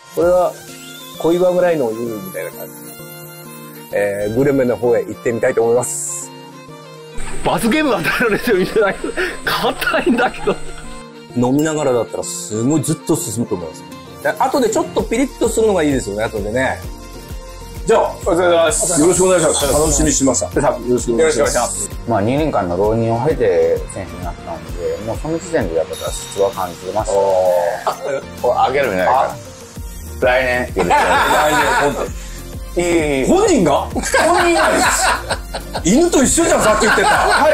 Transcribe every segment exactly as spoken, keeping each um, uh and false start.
これは小岩ぐらいの湯みたいな感じで、えー、グルメの方へ行ってみたいと思います。 罰ゲームが与えられてるみたいな硬いんだけど、 飲みながらだったらすごいずっと進むと思います。で後でちょっとピリッとするのがいいですよね、後でね。じゃあ、お疲れ様です。よろしくお願いします。楽しみにしました。よろしくお願いします。 まあにねんかんの浪人を経て選手になったので、もうその時点でやっぱ質は感じてましたね。これあげるみたいな。来年、来年、本当に。いい。 本人が本人が犬と一緒じゃん、さっき言ってた。はい。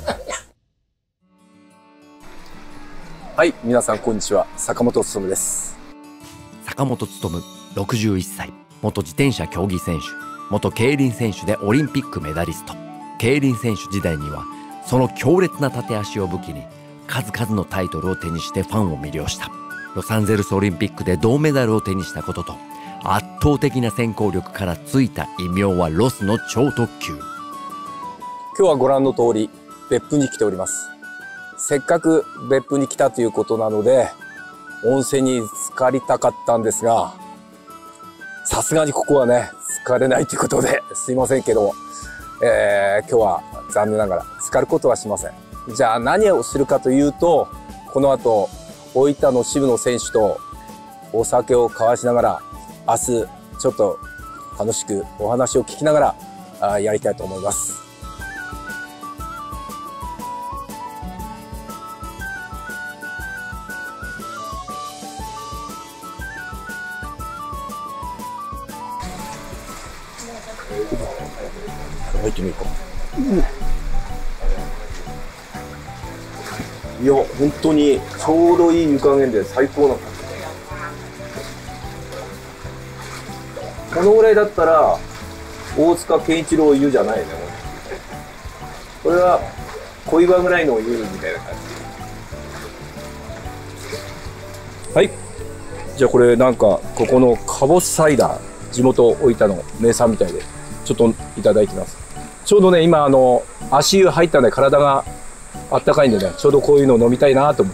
はい、皆さんこんにちは。坂本勉です。 坂本勉、ろくじゅういっさい。元自転車競技選手、元競輪選手でオリンピックメダリスト。競輪選手時代にはその強烈な縦足を武器に数々のタイトルを手にしてファンを魅了した。ロサンゼルスオリンピックで銅メダルを手にしたことと圧倒的な先行力からついた異名はロスの超特急。 今日はご覧の通り別府に来ております。せっかく別府に来たということなので温泉に浸かりたかったんですが、さすがにここはね浸かれないということですいませんけど、えー、今日は残念ながら浸かることはしません。じゃあ何をするかというと、この後大分の渋野選手とお酒を交わしながら明日ちょっと楽しくお話を聞きながらやりたいと思います。入ってみようか。いや、本当にちょうどいい湯加減で最高な感じ。このぐらいだったら大塚健一郎湯じゃないね。これは小岩ぐらいの湯みたいな感じ。はい。じゃあこれなんかここのかぼすサイダー、地元大分の名産みたいでちょっといただいてみます。ちょうどね今あの足湯入ったんで体があったかいんでね、ちょうどこういうのを飲みたいなと思って。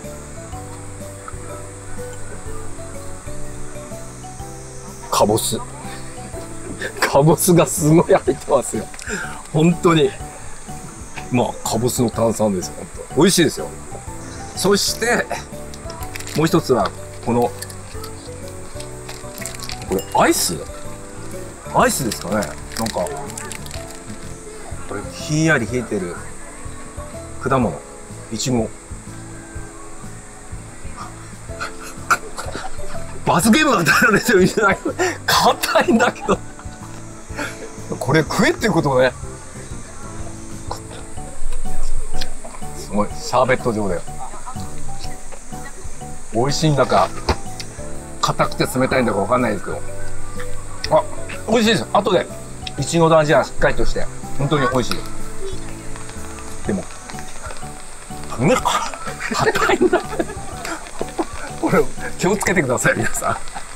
かぼすかぼすがすごい入ってますよ本当に。まあかぼすの炭酸ですよ。本当美味しいですよ。そしてもう一つはこのこれアイスアイスですかね。なんかこれひんやり冷えてる果物、いちご。罰ゲームが与えられてるみたいな硬いんだけどこれ食えっていうことね。すごいシャーベット状だよ。美味しいんだか硬くて冷たいんだかわかんないですけど、あ、美味しいです。後でいちごの味はしっかりとして本当に美味しいです。でもね、硬いんだこれ気をつけてください皆さん。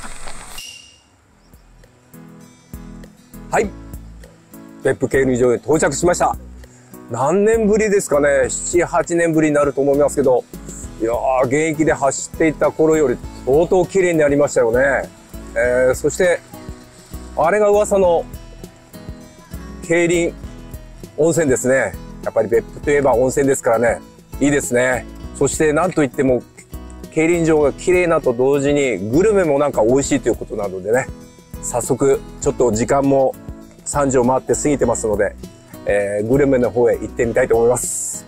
はい、別府競輪場に到着しました。何年ぶりですかね。ななはちねんぶりになると思いますけど、いやー現役で走っていた頃より相当綺麗になりましたよね。えー、そしてあれが噂の競輪温泉ですね。やっぱり別府といえば温泉ですからね、いいですね。そしてなんといっても競輪場が綺麗なと同時にグルメもなんか美味しいということなのでね、早速ちょっと時間もさんじを回って過ぎてますので、えー、グルメの方へ行ってみたいと思います。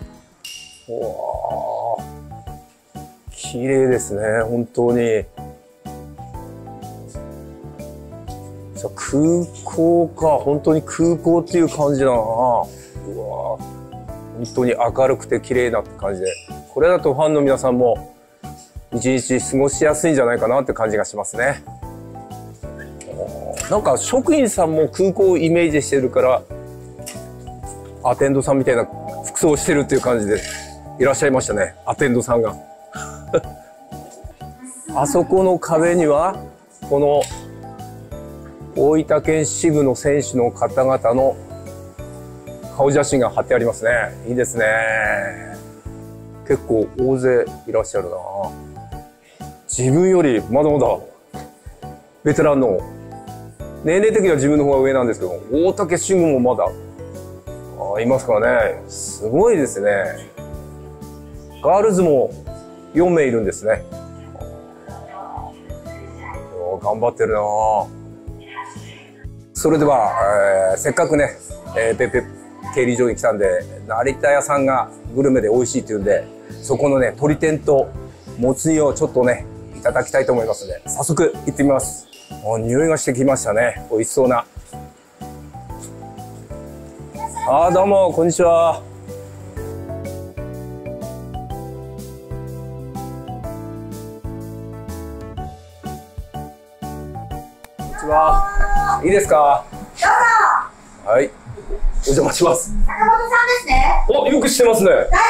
おー、綺麗ですね本当に。空港か、本当に空港っていう感じだな。うわ、本当に明るくて綺麗なって感じで、これだとファンの皆さんも一日過ごしやすいんじゃないかなって感じがしますね。なんか職員さんも空港をイメージしてるからアテンドさんみたいな服装をしてるっていう感じでいらっしゃいましたね、アテンドさんがあそこの壁にはこの大分県支部の選手の方々の顔写真が貼ってありますね。いいですね。結構大勢いらっしゃるな。自分よりまだまだベテランの。年齢的には自分の方が上なんですけど、大竹慎吾もまだ、あいますからね。すごいですね。ガールズもよんめいいるんですね。頑張ってるなぁ。それでは、えー、せっかくね、えー、ペッペ競輪場に来たんで、成田屋さんがグルメで美味しいっていうんで、そこのね、鶏天ともつ煮をちょっとね、いただきたいと思いますので、早速行ってみます。あ、匂いがしてきましたね。美味しそうな。あ、どうも、こんにちは。こんにちは。いいですか。どうぞ。はい。お邪魔します。 坂本さんですね。 お、よく知ってますね。 大ファンです。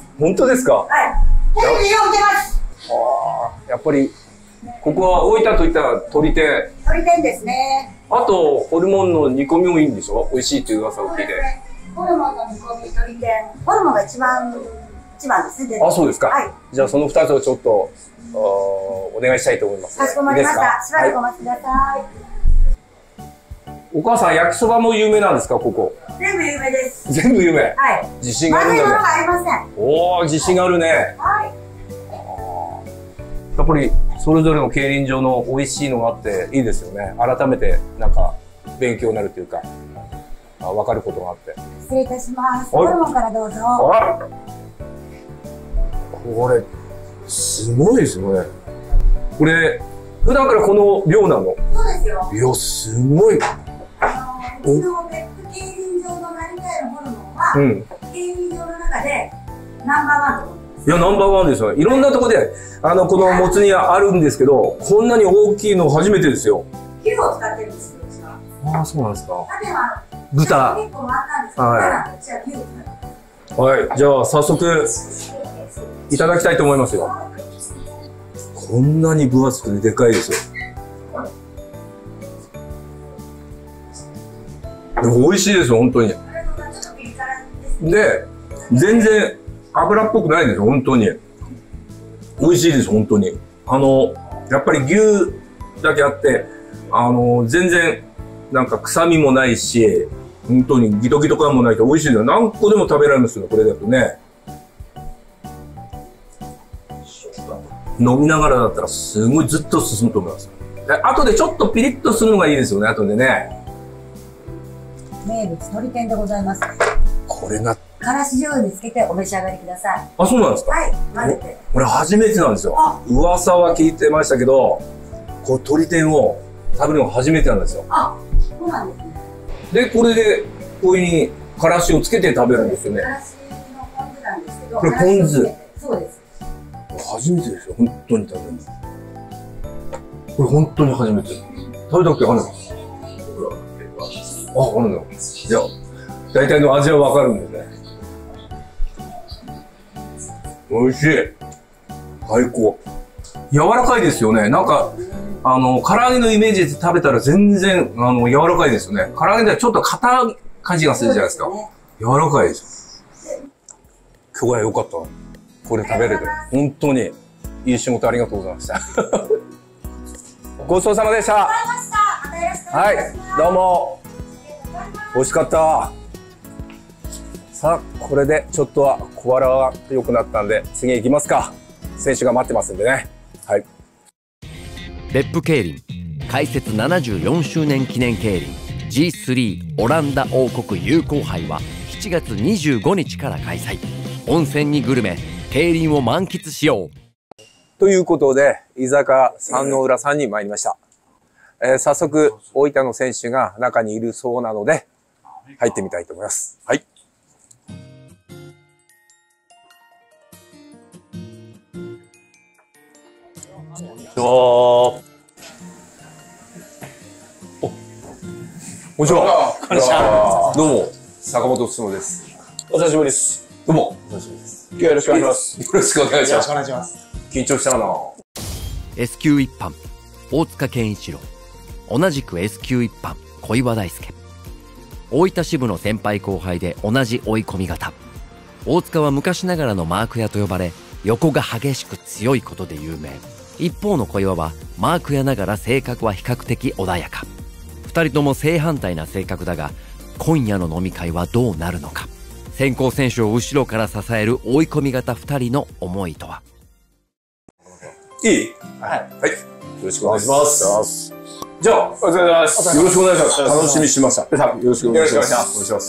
本当ですか。 はい。テレビでよく見てます。 ああ、やっぱり。ここは大分といったら鶏天。 鶏天ですね。 あと、ホルモンの煮込みもいいんでしょ。美味しいっていう噂を聞いて。 ホルモンの煮込み、鶏天。ホルモンが一番、一番ですね。 あ、そうですか。 はい。 じゃあ、その二つをちょっと、お願いしたいと思います。 かしこまりました。しばらくお待ちください。 お母さん、焼きそばも有名なんですか、ここ。 全部有名です。 全部有名。 はい。 自信があるんだね。 まずいものがありません。 おお、自信があるね。 はい。 やっぱり、それぞれの競輪場の美味しいのがあっていいですよね。改めて、なんか、勉強になるというか、あ、分かることがあって。 失礼いたします。ホルモンからどうぞ。 あ、これ、すごいですよね。これ、普段からこの量なの？ そうですよ。 いや、すごい。 あの、うちの別府競輪場の成田屋のホルモンは、 うん。 競輪場の中でナンバーワンと思ってます。 いや、ナンバーワンですよね。いろんなとこで、あの、このもつ煮はあるんですけど、こんなに大きいの初めてですよ。 牛を使ってるんですよ、うちは。 ああ、そうなんですか。 縦は豚。 結構回ったんですけど、 はいうちは牛を使ってまはい。じゃあ、早速、いただきたいと思いますよ。こんなに分厚くてでかいですよ。でも美味しいですよ、本当に。 す。ちょっとピリ辛ですね。 で、全然油っぽくないですよ、本当に。美味しいです、本当に。あの、やっぱり牛だけあって、あの、全然、なんか臭みもないし、本当にギトギト感もないと美味しいですよ。何個でも食べられますよ、これだとね。飲みながらだったらすごいずっと進むと思います。で、後でちょっとピリッとするのがいいですよね、後でね。 名物鶏天でございます。 これが、 からし醤油につけてお召し上がりください。 あ、そうなんですか。 はい、混ぜて。 これ初めてなんですよ。噂は聞いてましたけど、こう鶏天を食べるのが初めてなんですよ。 あ、そうなんですね。 で、これで、こういうふうに、からしをつけて食べるんですよね。 からしのポン酢なんですけど。 これポン酢。 そうです。 初めてですよ、本当に食べるの。これ本当に初めて。食べたっけあるの？あ、あるの。じゃあ、大体の味はわかるんですね。美味しい。最高。柔らかいですよね。なんか、あの、唐揚げのイメージで食べたら全然、あの、柔らかいですよね。唐揚げではちょっと硬い感じがするじゃないですか。 ね、 柔らかいですよ。今日は良かった。これ食べれて。本当に、いい仕事ありがとうございました。ごちそうさまでした。 わかりました。またよろしくおはい願いします。、 どうも。美味しかった。さあ、これでちょっとは小腹が良くなったんで、次行きますか。選手が待ってますんでね。はい。 別府競輪開設ななじゅうよんしゅうねん記念競輪 ジースリー オランダ王国友好杯はしちがつにじゅうごにちから開催。温泉にグルメ、競輪を満喫しよう。 ということで、居酒屋三の浦さんに参りました。えー、早速、大分の選手が中にいるそうなので、入ってみたいと思います。はい。おこんにちは。 こんにちは。 どうも、坂本進です。 お久しぶりです。 どうも、お久しぶりです。 今日はよろしくお願いします。 よろしくお願いします。 お願いします。 緊張したな。 S 級一班大塚健一郎、同じく S 級一班小岩大輔。大分支部の先輩後輩で同じ追い込み型。大塚は昔ながらのマーク屋と呼ばれ、横が激しく強いことで有名。 一方の小岩はマークやながら性格は比較的穏やか。二人とも正反対な性格だが、今夜の飲み会はどうなるのか。先行選手を後ろから支える追い込み型二人の思いとは。 いい？ はい。 はい。よろしくお願いします。じゃあ、おお疲れ様です。 よろしくお願いします。楽しみにしてました。よろしくお願いします。 よろしくお願いします。 お願いします。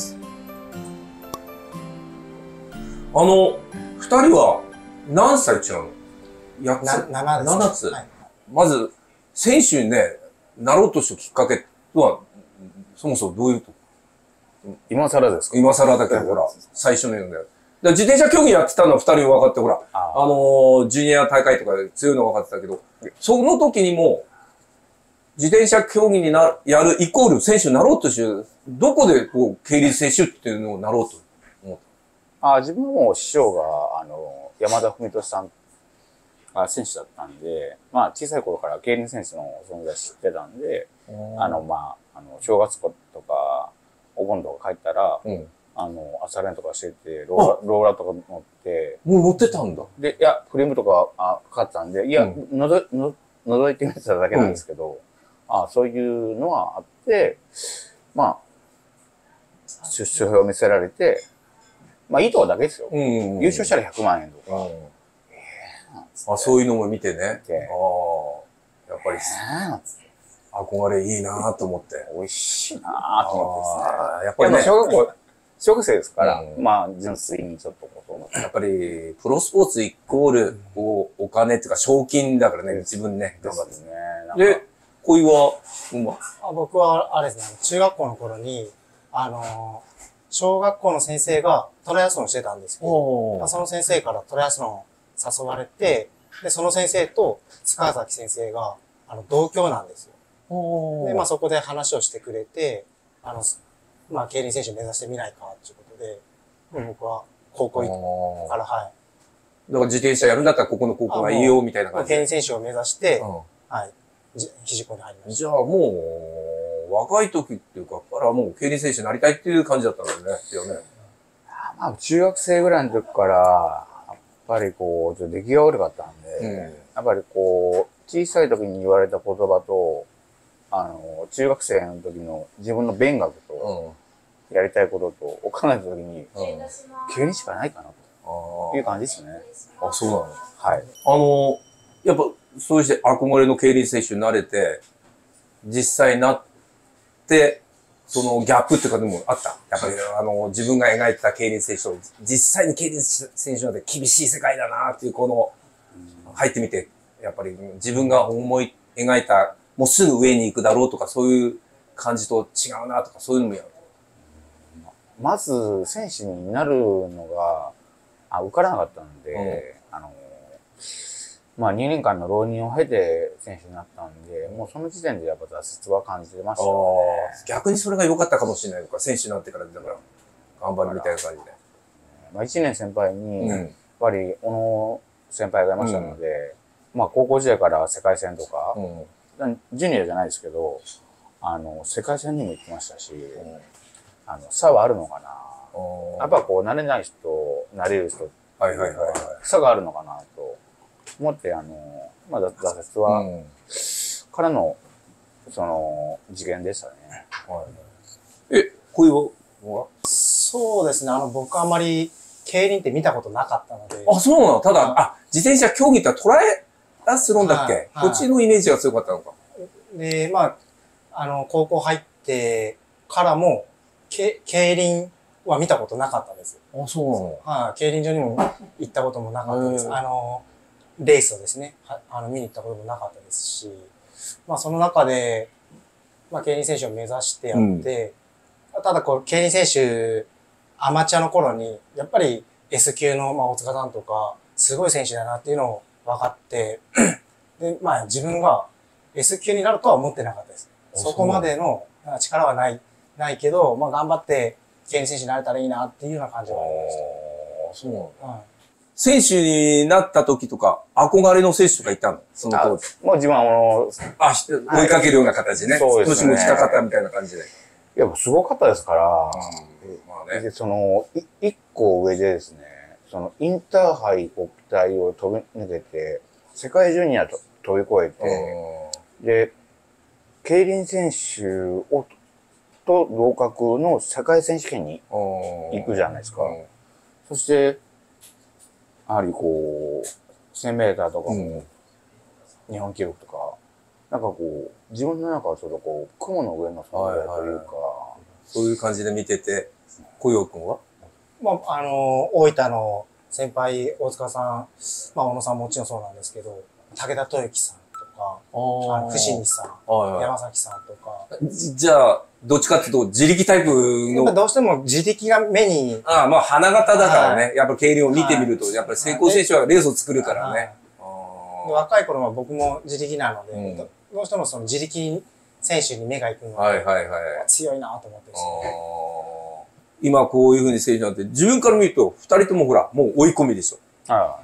あの、二人は何歳違うの？やつ？ ななです。 ななつ。はい、まず、選手にね、なろうとしたきっかけは、そもそもどういうと今更ですか？ 今更だけど、ほら、最初のような。自転車競技やってたのは二人分かって、ほら、あ、あのー、ジュニア大会とかで強いの分かってたけど、その時にも、自転車競技にな、やるイコール選手になろうとしてる、どこでこう、競輪選手っていうのをなろうと思った？ あ、自分も師匠が、あの、山田文俊さんが選手だったんで、まあ、小さい頃から競輪選手の存在知ってたんで、あの、まあ、あの、正月とか、お盆とか帰ったら、うん、あの、朝練とかしてて、ローラ、ローラーとか乗って、 もう乗ってたんだ。 で、いや、フレームとか、あ、かかってたんで、いや、うん、のぞ、の、覗いてみてただけなんですけど、うん、あ、そういうのはあって、まあ、出所表を見せられて、まあ、いいとこだけですよ。うんうんうん、優勝したらひゃくまんえんとか。うん、えー、あ、そういうのも見てね。 ああ、 やっぱり、えー、憧れいいなぁと思って。 美味しいなぁと思ってですね。 やっぱりね。 小学校、小学生ですから、うん、まあ、純粋にちょっとこう思って。 やっぱり、プロスポーツイコール、お、お金っていうか、賞金だからね、自分ね。 頑張ってね。 で、小岩は、うん、 あ僕は、あれですね、中学校の頃に、あのー、小学校の先生がトライアスロンしてたんですけど、その先生からトライアスロン誘われて、で、その先生と塚崎先生が、あの、同郷なんですよ。で、まあそこで話をしてくれて、あの、まあ競輪選手目指してみないか、ということで、僕は高校行くから、はい。 だから自転車やるんだったらここの高校がいいよ、みたいな感じで。 競輪選手を目指して、うん、はい。肘子に入りました。 じゃあもう、若い時っていうか、からもう競輪選手になりたいっていう感じだったんだよね。よね。 まあ、中学生ぐらいの時から、やっぱりこう、ちょっと出来が悪かったんで、うん、やっぱりこう、小さい時に言われた言葉と、あの、中学生の時の自分の勉学と、やりたいことと、を考えた時に、競輪しかないかなという感じですね。 あ、そうなの？ はい。 あの、やっぱ、そうして憧れの競輪選手になれて、実際なって、そのギャップっていうかでもあった。やっぱりあの、自分が描いてた競輪選手と、実際に競輪選手なんて厳しい世界だなっていう、この、入ってみて、やっぱり自分が思い描いた、もうすぐ上に行くだろうとか、そういう感じと違うなとか、そういうのもやる。 まず、選手になるのが、あ、受からなかったんで、うん、あの、まあにねんかんの浪人を経て選手になったんで、もうその時点でやっぱ挫折は感じてましたね。 逆にそれが良かったかもしれないのか、選手になってからだから頑張るみたいな感じで。 まあいちねん先輩に、やっぱり小野先輩がいましたので、うん、まあ高校時代から世界戦とか、うん、ジュニアじゃないですけど、あの、世界戦にも行ってましたし、うん、あの、差はあるのかな。やっぱこう、慣れない人、慣れる人、 はいはいはいはい、 差があるのかなと。思って、あの、まあ、挫折は、うん、からの、その、事件でしたね。 はい、え、小岩は？ そうですね、あの、僕あんまり、競輪って見たことなかったので。 あ、そうなの？ただ、あ、自転車競技ってトライアスロンだっけ？はいはい、こっちのイメージが強かったのか。 で、まあ、あの、高校入ってからも、け競輪は見たことなかったです。 あ、そうなの？ はい、競輪場にも行ったこともなかったです。あの、レースをですね、あの、見に行ったこともなかったですし、まあその中で、まあ競輪選手を目指してやって、うん、ただこう、競輪選手、アマチュアの頃に、やっぱり S 級の、まあ大塚さんとか、すごい選手だなっていうのを分かって、で、まあ自分が S 級になるとは思ってなかったです。そこまでの力はない、ないけど、まあ頑張って競輪選手になれたらいいなっていうような感じがありました。 そうなんだ。うん選手になった時とか、憧れの選手とかいたの？その当時。 もう自分はあの、 あ、追いかけるような形ね。そうですね。年も近かったみたいな感じで。 いや、すごかったですから、まあね、でその、一個上でですね、その、インターハイ国体を飛び抜けて、世界ジュニアと飛び越えて、で、競輪選手を、と同格の世界選手権に行くじゃないですか。そして、やはりこう、せんメーターとかも、日本記録とか、なんかこう、自分の中はちょっとこう、雲の上の存在というか、 そういう感じで見てて、小陽君はまあ、あの、大分の先輩、大塚さん、まあ、小野さんもちろんそうなんですけど、武田豊樹さんとか、あの伏見さん、はいはい、山崎さんとか。 じゃあ、どっちかっていうと、自力タイプの。 やっぱどうしても自力が目に。 ああ、まあ、花形だからね。はい、やっぱ競輪を見てみると、やっぱり成功選手はレースを作るからね。 若い頃は僕も自力なので、うん、どうしてもその自力選手に目が行くのが強いなと思ってですね。 今こういうふうに選手になって、自分から見ると、二人ともほら、もう追い込みでしょ。はい、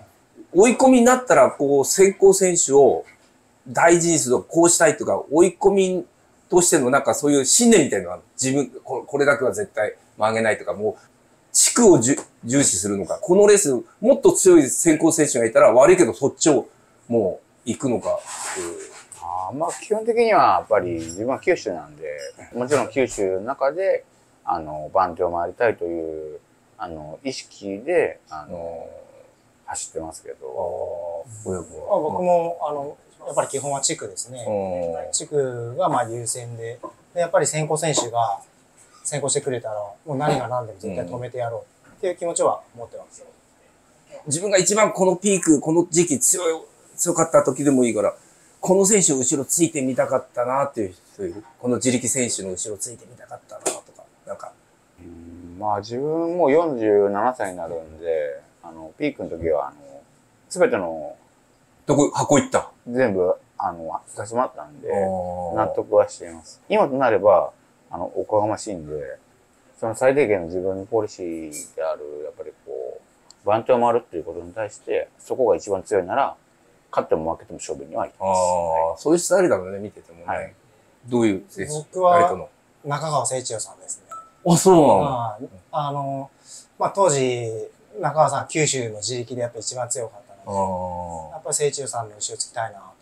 追い込みになったら、こう、先行選手を大事にすると、こうしたいとか、追い込みとしてのなんかそういう信念みたいなのが、自分、これだけは絶対曲げないとか、もう、地区を重視するのか、このレース、もっと強い先行選手がいたら悪いけど、そっちをもう行くのかっていう。 あまあ、基本的にはやっぱり自分は九州なんで、もちろん九州の中で、あの、番手を回りたいという、あの、意識で、あの、走ってますけど。 僕も、あの、やっぱり基本は地区ですね。地区がまあ優先で、でやっぱり先行選手が先行してくれたら、もう何が何でも絶対止めてやろうっていう気持ちは持ってますよ。 自分が一番このピーク、この時期強い、強かった時でもいいから、この選手を後ろついてみたかったなっていう、そういう、この自力選手の後ろついてみたかったなとか、なんか。 うんまあ自分もよんじゅうななさいになるんで、あの、ピークの時は、あの、すべての、 どこ、箱行った全部、あの、出しまったんで、納得はしています。今となれば、あの、おこがましいんで、その最低限の自分のポリシーである、やっぱりこう、番手を回るっていうことに対して、そこが一番強いなら、勝っても負けても勝負には行きます。ああ、そういうスタイルだろうね、見ててもね。はい、どういう選手？ 僕は、中川誠一郎さんですね。 あ、そうなの、 まあ、あの、まあ当時、中川さん、九州の自力でやっぱり一番強かったので、やっぱり誠一郎さんの後ろつきたいなと思って。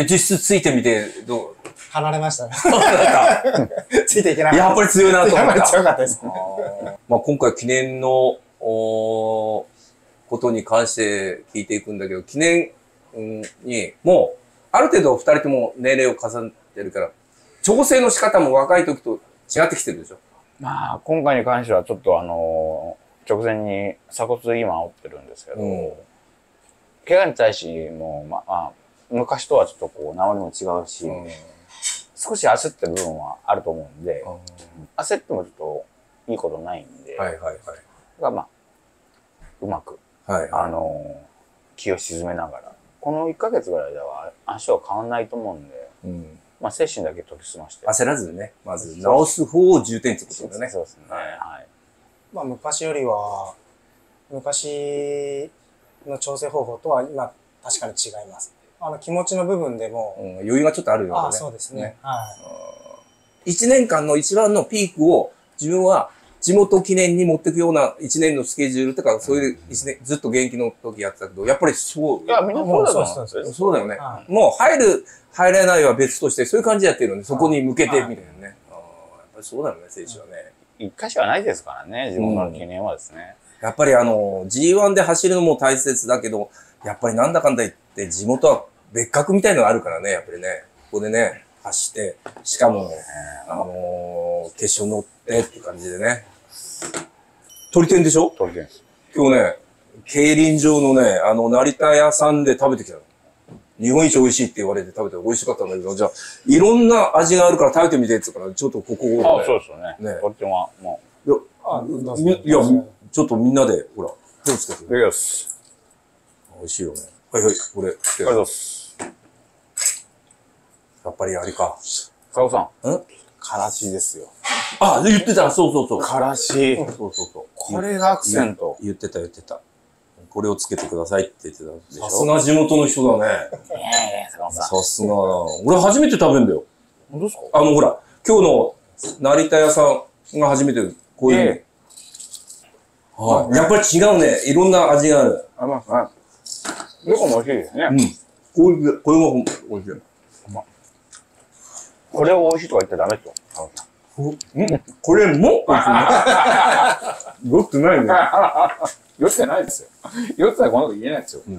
で、実質ついてみて、どう離れましたね。ついていけない。 やっぱり強いなと思った。 やっぱり強かったです。 まあ今回記念の、おことに関して聞いていくんだけど、記念に、もう、ある程度二人とも年齢を重ねてるから、調整の仕方も若い時と違ってきてるでしょ。 まあ、今回に関してはちょっとあの、直前に鎖骨今折ってるんですけど、うん、怪我に対しも、まあ、昔とはちょっとこう、治りも違うし、うん、少し焦ってる部分はあると思うんで、うん、焦ってもちょっといいことないんで、はいはいはい。だからまあ、うまく、はいはい、あの、気を沈めながら、このいっかげつぐらいでは足は変わんないと思うんで、うん、まあ、精神だけ研ぎ澄まして。 焦らずね、まず治す方を重点ってことだね。 そうですね。はい。 まあ、昔よりは、昔の調整方法とは今、確かに違います。あの、気持ちの部分でも、 うん、余裕がちょっとあるよね。 ああ、そうですね。ねはい。 いちねんかんの一番のピークを自分は地元記念に持っていくような一年のスケジュールとか、そういう一年、ずっと現役の時やってたけど、やっぱりそう。 いや、みんなそうだと思うんですよ。そうだよね。はい、もう入る、入れないは別として、そういう感じでやってるので、そこに向けてみたいなね。ああ、やっぱりそうだよね、選手はね。 一回しかないですからね、自分の記念はですね。 うん、やっぱりあの、ジーワン で走るのも大切だけど、やっぱりなんだかんだ言って地元は別格みたいのがあるからね、やっぱりね。ここでね、走って、しかも、あのー、決勝乗ってって感じでね。鳥天でしょ？ 鳥天です。 今日ね、競輪場のね、あの、成田屋さんで食べてきたの。日本一美味しいって言われて食べて美味しかったんだけど、じゃあ、いろんな味があるから食べてみてって言ったから、ちょっとここを、ね。 あ、そうですよね。ね。鳥天は、もう。いや、あいや、ちょっとみんなで、ほら、手をつけて。 いただきます。 美味しいよね。はいはい、これ。ありがとうございます。 やっぱりあれか。 カオさん。 んからしですよ。 あ、言ってた。そうそうそう。 からし。 そうそうそう。 これがアクセント。 言ってた言ってた。これをつけてくださいって言ってたでしょ。さすが地元の人だね。 ええ、坂本さん。 さすがだな。俺初めて食べるんだよ。 本当ですか？ あのほら、今日の成田屋さんが初めてこういう。はい。やっぱり違うね。いろんな味がある。 あ、まあ、どこも美味しいですね。 うん。 これ、これも美味しい。 これを美味しいとか言ったらダメですよ。 うんこれも美味しい。よくないね。 酔ってないですよ。酔ってたらこんなこと言えないですよ。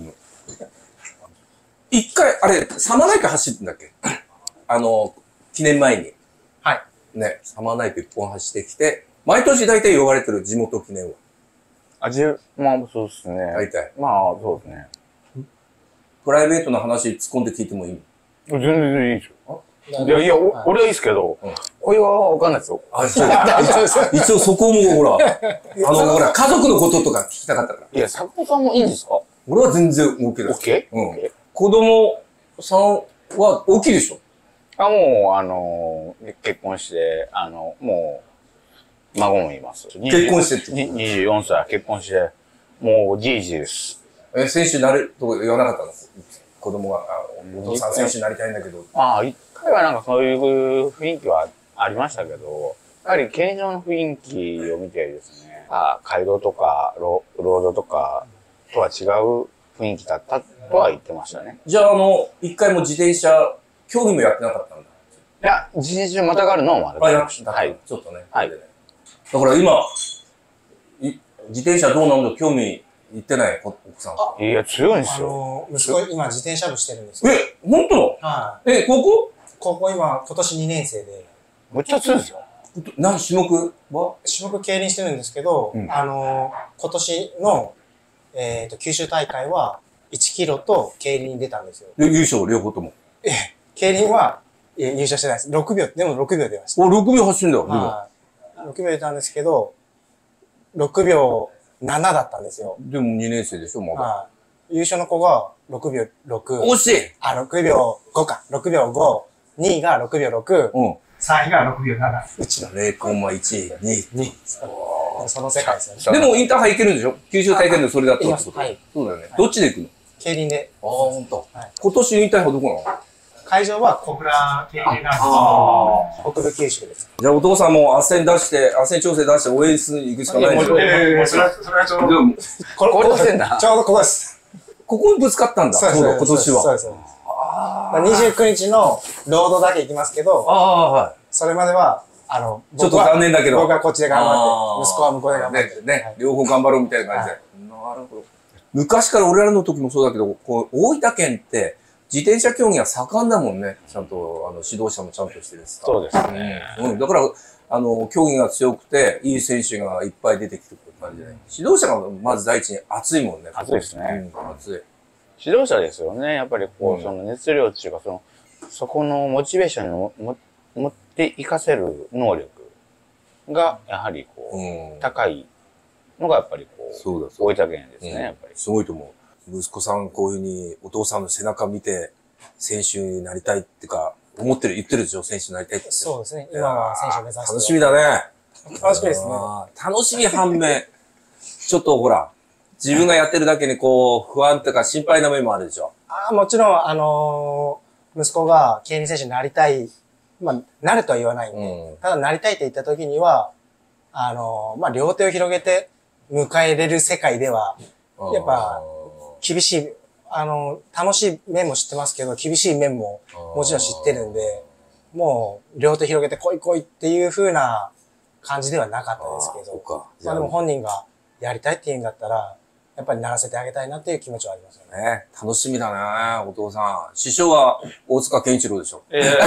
一回、あれ、サマーナイプ走ってんだっけあの、記念前に。 はい。 ね、サマーナイプ一本走ってきて、毎年大体呼ばれてる地元記念は。 味、まあそうですね。 大体。 まあそうですね。 プライベートな話突っ込んで聞いてもいい全然いいですよ。いやいや、お俺はいいですけど、これはわかんないですよ。 あ、そう一応そこもほら、あの、ほら、家族のこととか聞きたかったから。 いや、坂本さんもいいんですか？ 俺は全然 OK だ。 オッケー？ うん。子供さんは大きいでしょ？ あ、もう、あの、結婚して、あの、もう、孫もいます。 結婚してってににじゅうよんさい、結婚して、もうじいじです。 え、選手になれるとか言わなかったの？子供が、あお父さん選手になりたいんだけど。 ああ、一回はなんかそういう雰囲気はありましたけど、やはり競場の雰囲気を見てですね、あ街道とかロ、ロードとかとは違う雰囲気だったとは言ってましたね。 じゃあ、あの、一回も自転車、競技もやってなかったんだ。 いや、自転車またがるのもある。 あ、やった。 はい。 ちょっとね。 はい。 だから今、い自転車どうなんだ興味いってない奥さん。 いや、強いんであすよ。 の、息子、今自転車部してるんですよ。 え、本当？ はい。 え、高校高校今、今年にねん生で、 むっちゃ強いんですよ。 何種目は種目競輪してるんですけど、 うんあの、今年の、えっと、九州大会はいちキロと競輪に出たんですよ。 で優勝、両方とも。 え、競輪は、え優勝してないです。ろくびょう、でもろくびょう出ました。 お、ろくびょう走るんだよ、 はい。ろくびょう出たんですけど、ろくびょうななだったんですよ。 でもにねん生でしょ、まだ。 はい。優勝の子がろくびょうろく。 惜しいあ、ろくびょうごか。ろくびょうご。にいがろくびょうろく。 うん。 さんいがろくびょうなな。うちの。 ゼロコンマいち、に。 に。その世界ですよね。 でもインターハイ行けるんでしょ九州大会でそれだったってこと。 はい。 そうだよね。どっちで行くの？ 競輪で。 ああ、ほんとはい。 今年インターハイはどこなの？ 会場は小倉競輪なんですけど、北部九州です。 じゃあお父さんも斡旋出して、斡旋調整出して応援するに行くしかないでしょ。 ええ、それは、それはちょうど。 でも、 これ、 これしてんだ。 ちょうどここです。 ここにぶつかったんだ。 そうです。 そうだ、今年は。 そうです。まあにじゅうくにちのロードだけ行きますけど、 ああ、はい。 それまでは、あの、 ちょっと残念だけど。 僕はこっちで頑張って、息子は向こうで頑張って。 ね、ね、両方頑張ろうみたいな感じで。なるほど。昔から俺らの時もそうだけど、こう、大分県って自転車競技は盛んだもんね。ちゃんと、あの、指導者もちゃんとしてるしさ。 そうですね。 うん。だから、あの、競技が強くて、いい選手がいっぱい出てきてくる感じで。指導者がまず第一に熱いもんね。 熱いですね。 うん、熱い。 指導者ですよね。やっぱりこう、 うんその熱量っていうか、その、そこのモチベーションをも持っていかせる能力が、やはりこう、 うん。 高いのがやっぱりこう、 そうだ、そう大分県ですね、 うんやっぱり。 すごいと思う。息子さんこういうふうにお父さんの背中見て選手になりたいってか、思ってる、言ってるでしょ、選手になりたいって。 そうですね。今は選手を目指して。 楽しみだね。 楽しみですね。 あー楽しみ反面、ちょっとほら、自分がやってるだけにこう、不安とか心配な面もあるでしょ。 ああ、もちろん、あのー息子が競輪選手になりたい、まあ、なるとは言わないんで、 うんただなりたいって言った時には、あのーまあ、両手を広げて迎えれる世界では、やっぱ、厳しい、あのー楽しい面も知ってますけど、厳しい面ももちろん知ってるんで、もう、両手広げて来い来いっていう風な感じではなかったですけど、 そうか。 まあでも本人がやりたいって言うんだったら、やっぱりならせてあげたいなっていう気持ちはありますよね。 ね、楽しみだね、お父さん。師匠は大塚健一郎でしょ。 ええー。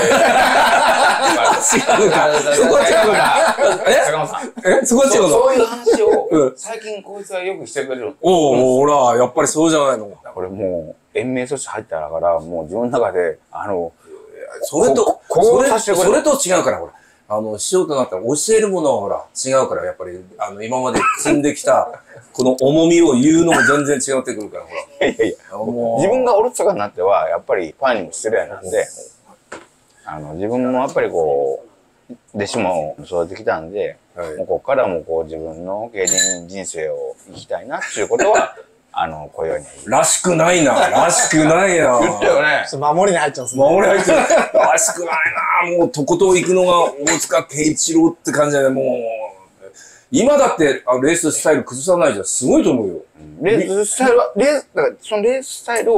違うか。そこは違うか。え坂本さん。 えそこは違うのそういう話うをん、 最近こいつはよくしてくれる。 おうおう、ほら、やっぱりそうじゃないの。 これもう、延命措置入ったから、もう自分の中で、あの、 それと、 ここそうれ、 させてくれそれと違うから、ほら。あの、師匠となったら教えるものはほら、違うから、やっぱり、あの、今まで積んできた、この重みを言うのも全然違ってくるから、ほら。 いやいや、 もう自分がおろそかになっては、やっぱりファンにも失礼なんで、あの、自分もやっぱりこう、弟子も育ててきたんで、 はいもうここからもこう自分の競輪人生を生きたいなっていうことは、あの、こういうように。 らしくないな、らしくないな。 言ったよね。 ちょっと守りに入っちゃうんですね。 守り入ってる。らしくないな。もう、とことん行くのが大塚健一郎って感じだね、もう。今だって、あレーススタイル崩さないじゃん。すごいと思うよ。 レーススタイルは、レース、だからそのレーススタイルを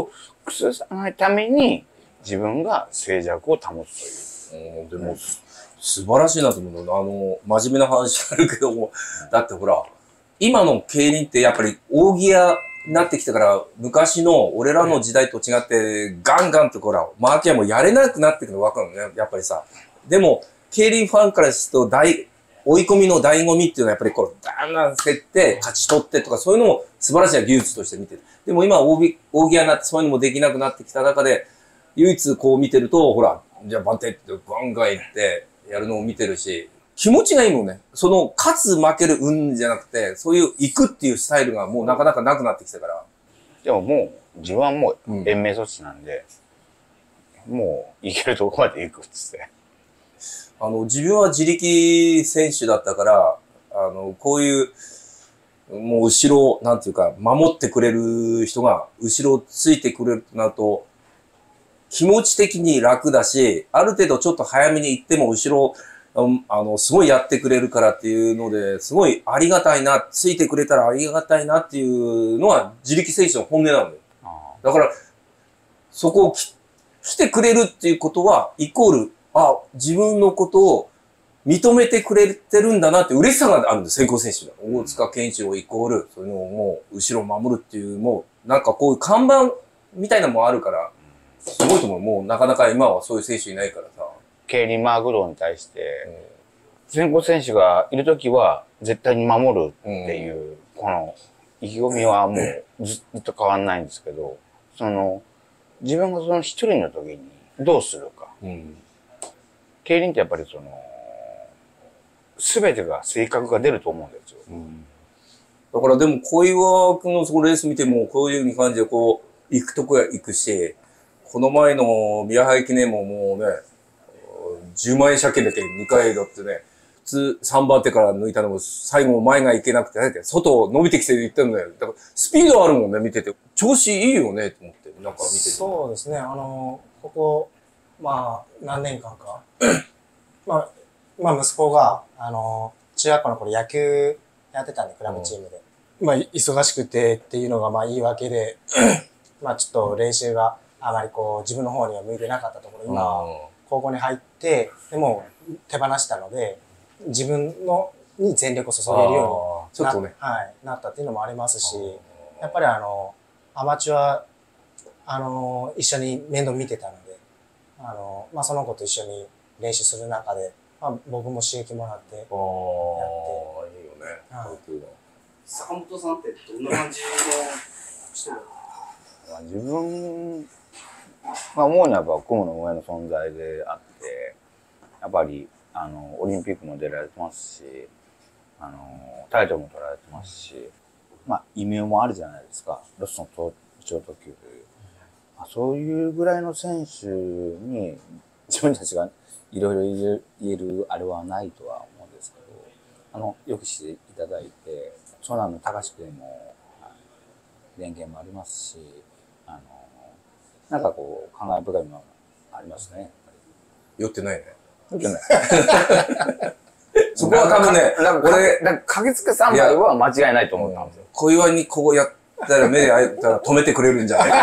崩さないために自分が静寂を保つという。 うん、でも、素晴らしいなと思うの。あの、真面目な話あるけども、だってほら、今の競輪ってやっぱり扇屋になってきたから、昔の俺らの時代と違って、ガンガンとほら、マーキャもやれなくなってくるの分かるのね、やっぱりさ。でも、競輪ファンからすると、大、追い込みの醍醐味っていうのはやっぱりこう、だんだん競って、勝ち取ってとか、そういうのも素晴らしい技術として見てる。でも今、扇屋になってそういうのもできなくなってきた中で、唯一こう見てると、ほら、じゃあ番手ってガンガン行ってやるのを見てるし、気持ちがいいもんね。その、勝つ負ける運じゃなくて、そういう行くっていうスタイルがもうなかなかなくなってきたから。 でももう、自分はもう延命措置なんで、うん、もう行けるとこまで行くっつって。 あの、自分は自力選手だったから、あの、こういう、もう後ろ、なんていうか、守ってくれる人が後ろついてくれるとなると、気持ち的に楽だし、ある程度ちょっと早めに行っても後ろ、あの、すごいやってくれるからっていうので、すごいありがたいな、ついてくれたらありがたいなっていうのは自力選手の本音なんだよ。だから、そこをき来てくれるっていうことは、イコール、あ、自分のことを認めてくれてるんだなって嬉しさがあるんです、先行選手が。大塚健一郎イコール、そういうのをもう後ろを守るっていう、もう、なんかこういう看板みたいなのもあるから、すごいと思う。もうなかなか今はそういう選手いないからさ。 競輪マーグロに対して、先行選手がいるときは絶対に守るっていう、うん、この意気込みはもうずっと変わんないんですけど、その、自分がその一人の時にどうするか。うん、競輪ってやっぱりその、すべてが性格が出ると思うんですよ。うん、 だからでも小岩君のそのレース見ても、こういう感じでこう、行くとこへ行くし、この前の宮原記念ももうね、じゅうまんえん借金だけにかいだってね、普通さんばん手から抜いたのも最後前がいけなくて、外伸びてきて言ってるんだよ。だからスピードあるもんね、見てて。調子いいよね、と思って。なんか見てて。 そうですね、あの、ここ、まあ、何年間か。まあ、まあ息子が、あの、中学校の頃野球やってたんで、クラブチームで。まあ、忙しくてっていうのがまあ言い訳で、まあちょっと練習があまりこう自分の方には向いてなかったところ、今、高校に入って、でも手放したので、自分のに全力を注げるようにな、ちょっとね、はい、なったっていうのもありますし、やっぱりあの、アマチュア、あの、一緒に面倒見てたので、あの、まあその子と一緒に練習する中で、まあ、僕も刺激もらってやって。ああ、いいよね。はい、 坂本さんってどんな感じの人だった自分が思うにはやっぱ雲の上の存在であって、やっぱりあのオリンピックも出られてますし、あのタイトルも取られてますし、まあ異名もあるじゃないですか。ロスの超特急という、まあ、そういうぐらいの選手に自分たちがいろいろ言えるあれはないとは思うんですけど、あのよくしていただいて、長男の高志君も連携もありますし、あのなんかこう感慨深いものがありますね。 酔ってないね。 酔ってない。 そこは多分ね、 俺、なんか駆けつけさんばいは間違いないと思ったんですよ。 小岩にこうやったら目で開いたら止めてくれるんじゃないか。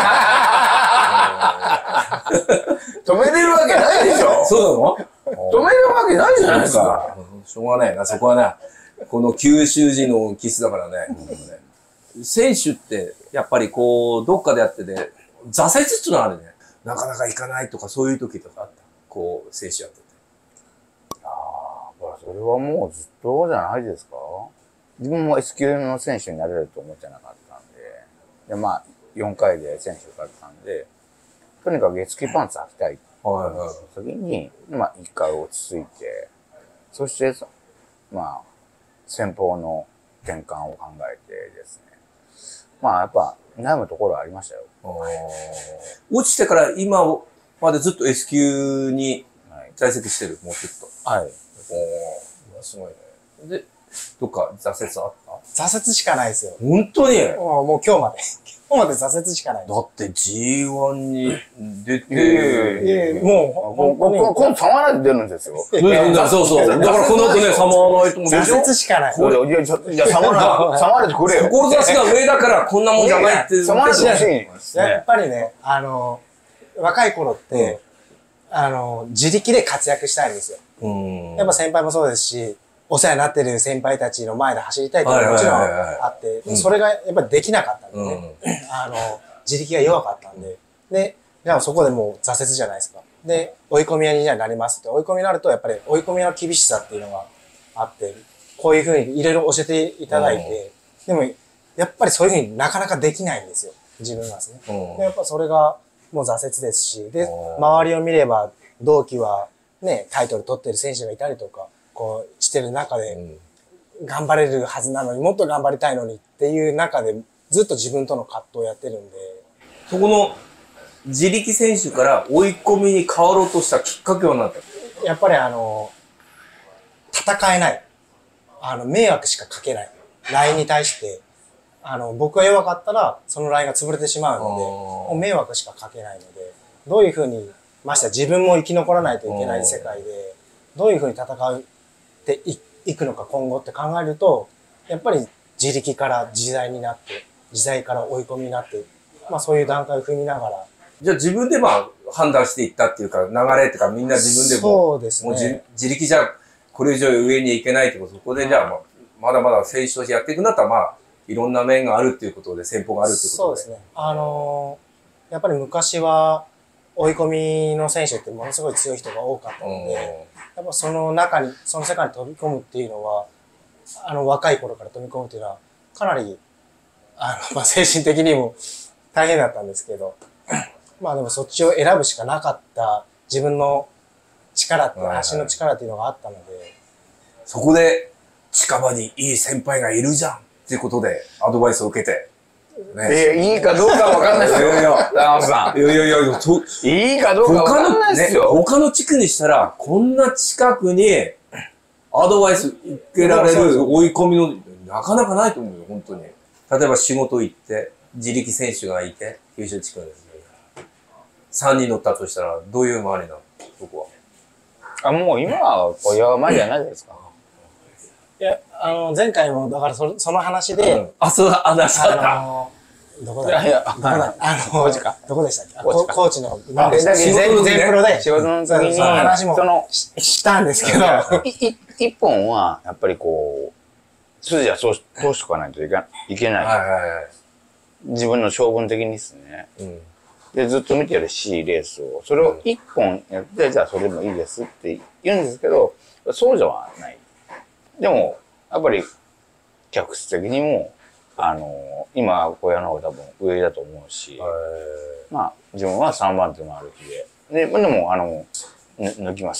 止めれるわけないでしょ。 そうなの？止めるわけないじゃないですか。 しょうがないな、そこはな。この九州人のキスだからね。選手って、やっぱりこう、どっかでやってて、挫折っていうのはあるね。なかなかいかないとか、そういう時とかあった。こう、選手やってて。 ああ、それはもうずっとじゃないですか。自分も S 級の選手になれると思ってなかったんで、で、まあ、よんかいで選手受かったんで、とにかく月級パンツ履きたい。はいはい。時に、まあ、一回落ち着いて、そして、まあ、先方の転換を考えてですね。まあ、やっぱ、悩むところはありましたよ。 落ちてから今までずっと S 級に在籍してる、もうちょっと。 はい。 おー、すごいね。で、どっか挫折あった？ 挫折しかないですよ。 本当に？ もう今日まで。 こまで挫折しかないんです。 だって ジーワン に出て、 いやいやもう、 ここ、このサマーナイト出るんですよ。 そうそう。だからこの後ね、サマーナイトも出挫折しかない。 これ、いや、じゃあサマーナイト、サマーナイトくれよ。 志が上だからこんなもんじゃないって。 サマーナイト欲しいですね。 やっぱりね、あの、若い頃って、あの、自力で活躍したいんですよ。やっぱ先輩もそうですし、お世話になってる先輩たちの前で走りたいっていうのはもちろんあって、それがやっぱりできなかったんでね、あの、自力が弱かったんで、で、じゃあそこでもう挫折じゃないですか。で、追い込み屋になりますって、追い込みになるとやっぱり追い込み屋の厳しさっていうのがあって、こういうふうにいろいろ教えていただいて、でもやっぱりそういうふうになかなかできないんですよ、自分がですね。でやっぱそれがもう挫折ですし、で、周りを見れば同期はね、タイトル取ってる選手がいたりとか、こうしてる中で、頑張れるはずなのに、もっと頑張りたいのにっていう中で、ずっと自分との葛藤をやってるんで。 そこの自力選手から追い込みに変わろうとしたきっかけは何だった？ やっぱりあの、戦えない。あの、迷惑しかかけない。ラインに対して、あの、僕が弱かったら、そのラインが潰れてしまうので、もう迷惑しかかけないので、どういうふうに、ましてや自分も生き残らないといけない世界で、どういうふうに戦っていくのか今後って考えると、やっぱり自力から時代になって、時代から追い込みになって、まあそういう段階を踏みながら。 じゃあ自分でまあ判断していったっていうか、流れっていうかみんな自分でも、 そうですね。 もう 自, 自力じゃこれ以上上に行けないってこと、そこでじゃあ、まあ、まだまだ選手としてやっていくんだったらまあ、いろんな面があるっていうことで、戦法があるっていうことで。 そうですね。あのー、やっぱり昔は追い込みの選手ってものすごい強い人が多かったので、やっぱその中に、その世界に飛び込むっていうのは、あの若い頃から飛び込むっていうのは、かなり、あの、まあ、精神的にも大変だったんですけど、まあでもそっちを選ぶしかなかった自分の力って、足の力っていうのがあったので。 そこで近場にいい先輩がいるじゃんっていうことでアドバイスを受けて。 ね、えー、いいかどうかわかんないですよ。いやいや、長尾さん。 いやいやいや、 いいかどうかわかんないですよ。 他の地区にしたら、こんな近くにアドバイス受けられる追い込みの、なかなかないと思うよ、本当に。例えば仕事行って、自力選手がいて、九州地区ですね。さんにん乗ったとしたら、どういう回りなのそこは。あ、もう今は、こう、山じゃないですか。 いや、あの、前回も、だからそ、その話で、うん、 あ、そうだ、あ、だ、そうだ。 あのー、どこだいやいや、 どこだあのー、 高知か。 どこでしたっけ高知高知の、 あ、だけ全全プロで、 仕事の時に、 その話もししたんですけど、 一本は、やっぱりこう、筋は通しとかないといけない。はいはいはい。自分の性分的にですね。うん、で、ずっと見てるし、レースを。それを一本やって、じゃあそれもいいですって言うんですけど、そうじゃない。でも、やっぱり、客室的にも、あの、今、小屋の方が多分上だと思うし、まあ、自分はさんばん手もある日で。で、でも、あの、抜きます。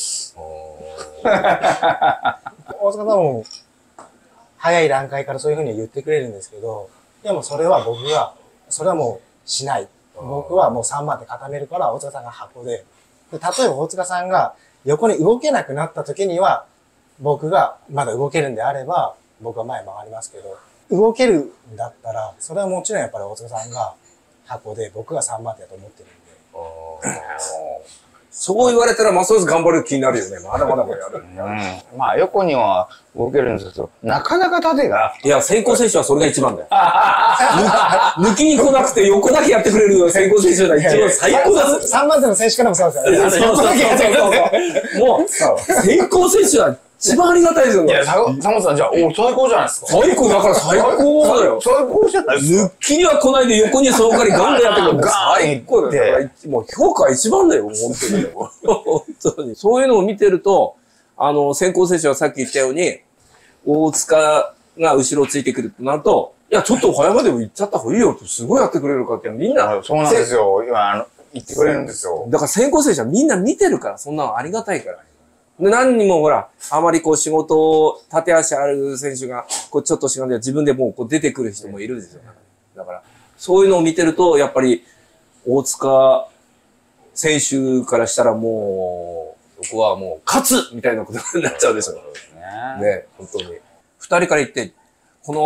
大塚さんも、早い段階からそういうふうに言ってくれるんですけど、でもそれは僕が、それはもうしない。僕はもうさんばん手固めるから、大塚さんが箱で。で、例えば大塚さんが横に動けなくなった時には、僕がまだ動けるんであれば、僕は前回りますけど、動けるんだったら、それはもちろんやっぱり大塚さんが箱で、僕がさんばん手だと思ってるんで。 そう言われたら、ますます頑張る気になるよね。まだまだこれやる。 うん。まあ、横には動けるんですけど、なかなか縦が。 いや、先行選手はそれが一番だよ。抜きに来なくて横だけやってくれる先行選手が一番最高だ。 さんばん手の選手からもそうですよね。横だけやってくれる。 もう、先行選手は一番ありがたいですよ。 いや、サモさん、じゃあ、お、最高じゃないですか。 最高だから最高だよ。 最高じゃないですか。 抜きには来ないで横にその代わりガンガンやってくる。最高だよ。もう評価一番だよ、本当に。本当に。そういうのを見てると、あの、先行選手はさっき言ったように、大塚が後ろついてくるとなると、いや、ちょっと早までも行っちゃった方がいいよと、すごいやってくれるかって、みんな。 そうなんですよ。今、あの、言ってくれるんですよ。 だから先行選手はみんな見てるから、そんなのありがたいから。で、何人もほら、あまりこう仕事を、立足ある選手が、こうちょっとしがんで自分でもうこう出てくる人もいるんですよ。だから、そういうのを見てると、やっぱり、大塚選手からしたらもう、そこはもう、勝つみたいなことになっちゃうでしょ。ね、本当に。二人から言って、この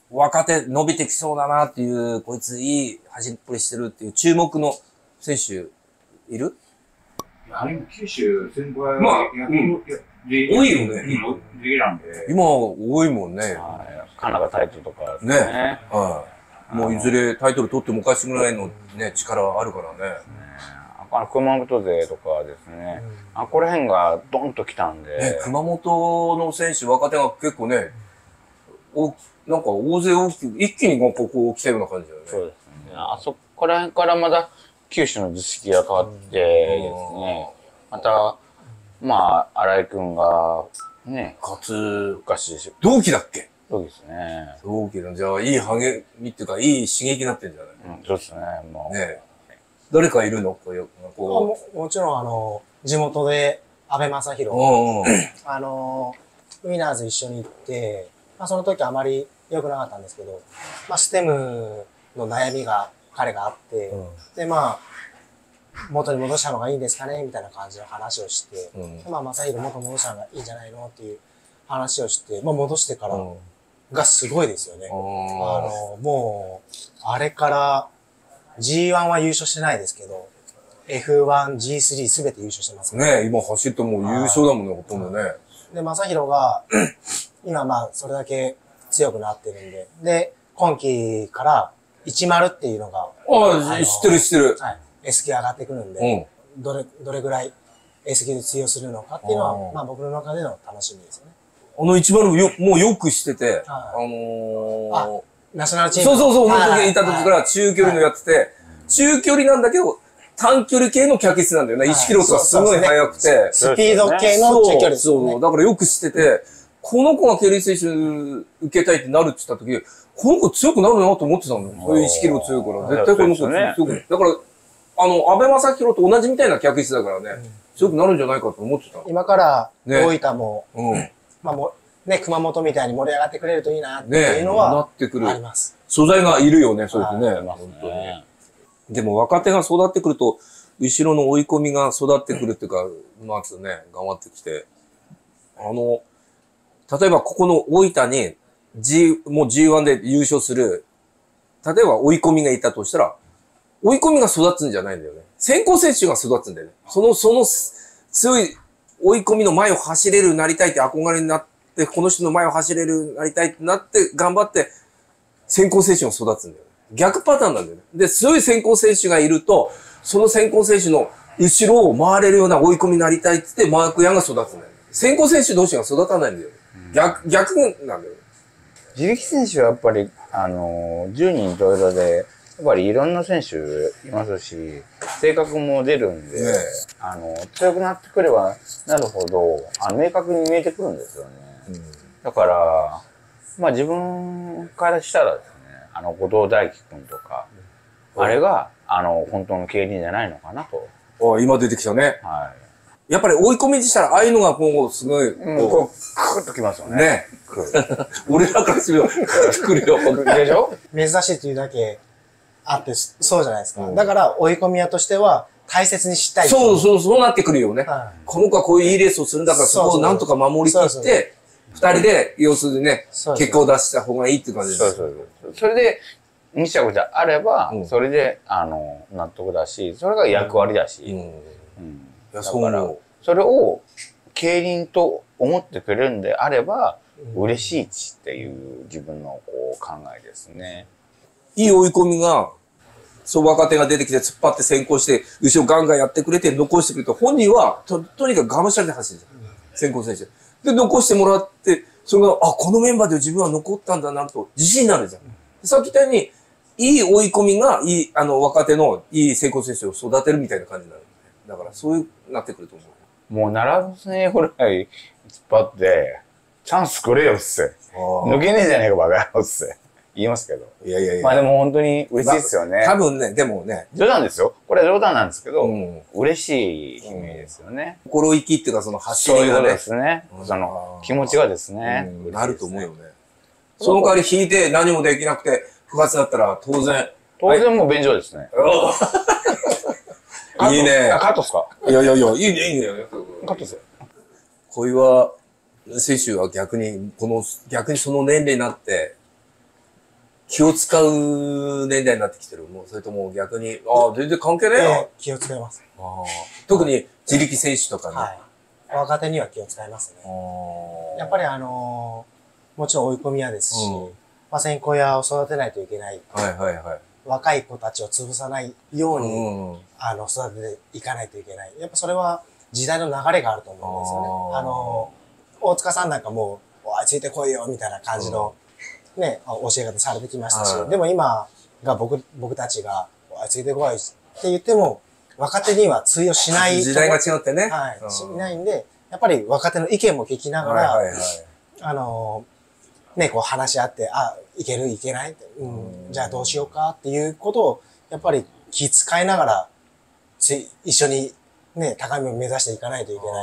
若手伸びてきそうだなっていう、こいついい走りっぷりしてるっていう注目の選手いる？ いや、今、九州先輩まあ、 やうん、多いよね。 今、でなんで。 今多いもんね。 カナダタイトルとかね。ね。はい。もういずれタイトル取ってもおかしくないのね、力あるからね。 あの熊本勢とかですね、うん、あこら辺がドンと来たんで、 ね、熊本の選手若手が結構ね、おなんか大勢大きく一気にここ来たような感じだよね。 そうですね。あそこら辺からまだ九州の図式が変わってですね、うん、またまあ新井くんがね、 かつ昔同期だっけ？ 同期ですね。 同期のじゃあいい励みっていうかいい刺激になってんじゃない？ うん、そうですね。もうね。誰かいるのこうこう も, もちろん、あの、地元で、安倍正宏。あの、ウィナーズ一緒に行って、まあ、その時あまり良くなかったんですけど、まあ、ステムの悩みが、彼があって、うん、で、まあ、元に戻したのがいいんですかねみたいな感じの話をして、うん、まあ、正宏元戻したのがいいんじゃないのっていう話をして、まあ、戻してからがすごいですよね。うん、あの、もう、あれから、ジーワン は優勝してないですけど、エフワン、ジースリー すべて優勝してますね。ね今走ってもう優勝だもんね、ほとんどね。 で、正宏が、今まあ、それだけ強くなってるんで、で、今季からじゅうっていうのが、 ああ、知ってる知ってる。 はい。S 級上がってくるんで、うん、どれ、どれぐらい S 級で通用するのかっていうのは、まあ僕の中での楽しみですよね。 あのじゅうよ、もうよくしてて、あのー、 ナショナルチーム。 そうそうそう、その時いた時から中距離のやってて、中距離なんだけど、短距離系の客室なんだよね。いちキロとかすごい速くて。 スピード系の中距離ですね。そうそう。だからよく知ってて、この子が競輪選手受けたいってなるって言った時、この子強くなるなと思ってたのよ。いちキロ強いから。絶対この子強くなる。だから、あの、安倍正宏と同じみたいな客室だからね、強くなるんじゃないかと思ってた。 今から大分も、まあもう、ね、熊本みたいに盛り上がってくれるといいなっていうのは、なってくる。あります。 素材がいるよね、そうですね。本当に。でも若手が育ってくると、後ろの追い込みが育ってくるっていうか、まずね、頑張ってきて。あの、例えばここの大分に、G、もう ジーワン で優勝する、例えば追い込みがいたとしたら、追い込みが育つんじゃないんだよね。先行選手が育つんだよね。その、その強い追い込みの前を走れるようになりたいって憧れになって、この人の前を走れるようになりたいってなって、頑張って、先行選手が育つんだよね。逆パターンなんだよね。で、強い先行選手がいると、その先行選手の後ろを回れるような追い込みになりたいって言って、マークヤンが育つんだよね。先行選手同士が育たないんだよね。逆、逆なんだよね。 自力選手はやっぱり、あの、じゅうにんいろいろで、やっぱりいろんな選手いますし、性格も出るんで、ね、あの、強くなってくればなるほど、あの明確に見えてくるんですよね。うん、だから、まあ自分からしたらですね、あの、後藤大樹君とか、うん、あれが、あの、本当の競輪じゃないのかなと。 あ、今出てきたね。 はい。 やっぱり追い込みにしたら、ああいうのがこう、すごい、 うん、こう、クッときますよね。 ね。俺らからするよ。来るよ。 でしょ？ 珍しいというだけあって、そうじゃないですか。うん、だから、追い込み屋としては、大切にしたい。 そうそう、そうなってくるよね。はい、この子はこういういいレースをするんだから、そこをなんとか守りきって、二人で、要するにね、結果を出した方がいいって感じです。 そうそうそう。それで、二着であれば、うん、それで、あの、納得だし、それが役割だし。うん。うん、だから、それを、競輪と思ってくれるんであれば、うん、嬉しいちっていう自分のこう考えですね。 いい追い込みが、そう若手が出てきて突っ張って先行して、後ろガンガンやってくれて、残してくれて、本人はと、とにかくがむしゃらで走るんですよ。先行選手。で、残してもらって、それが、あ、このメンバーで自分は残ったんだなと、自信になるじゃん。さっき言ったように、いい追い込みが、いい、あの、若手のいい先行選手を育てるみたいな感じになる。だから、そういう、なってくると思う。 もう、ならずね、ぐらい突っ張って、チャンスくれよっす。抜けねえじゃねえか、バカ野郎っす。言いますけど。 いやいやいや。 まあでも本当に嬉しいですよね。 多分ね、でもね。 冗談ですよ。これは冗談なんですけど、うん、嬉しい悲鳴ですよね。 うん、心意気っていうか、その走りがね。 そういうことですね。うん、その気持ちがですね。 うん、なると思うよね。その代わり引いて何もできなくて、不発だったら当然。 当然もう便乗ですね。 いいね。 カットっすか？ いやいやいや、いいね、いいね。 カットっすよ。 小岩選手は逆に、この、逆にその年齢になって、 気を使う年代になってきてる？もうそれとも逆に、ああ、全然関係ねえよ。 気を使います。 あ特に自力選手とかね。 はい。若手には気を使いますね。やっぱりあのー、もちろん追い込み屋ですし、うん、まあ先行屋を育てないといけない。 はいはいはい。 若い子たちを潰さないように、うん、あの、育てていかないといけない。やっぱそれは時代の流れがあると思うんですよね。あのー、大塚さんなんかもう、おい、ついてこいよ、みたいな感じの、うん、ね、教え方されてきましたし、でも今が僕、僕たちが、おい、ついてこいって言っても、若手には通用しない。 時代が違ってね。 はい。しないんで、やっぱり若手の意見も聞きながら、はいはいはい、あのー、ね、こう話し合って、あ、いけるいけないって、うん、じゃあどうしようかっていうことを、やっぱり気遣いながら、つい一緒にね、高みを目指していかないといけない。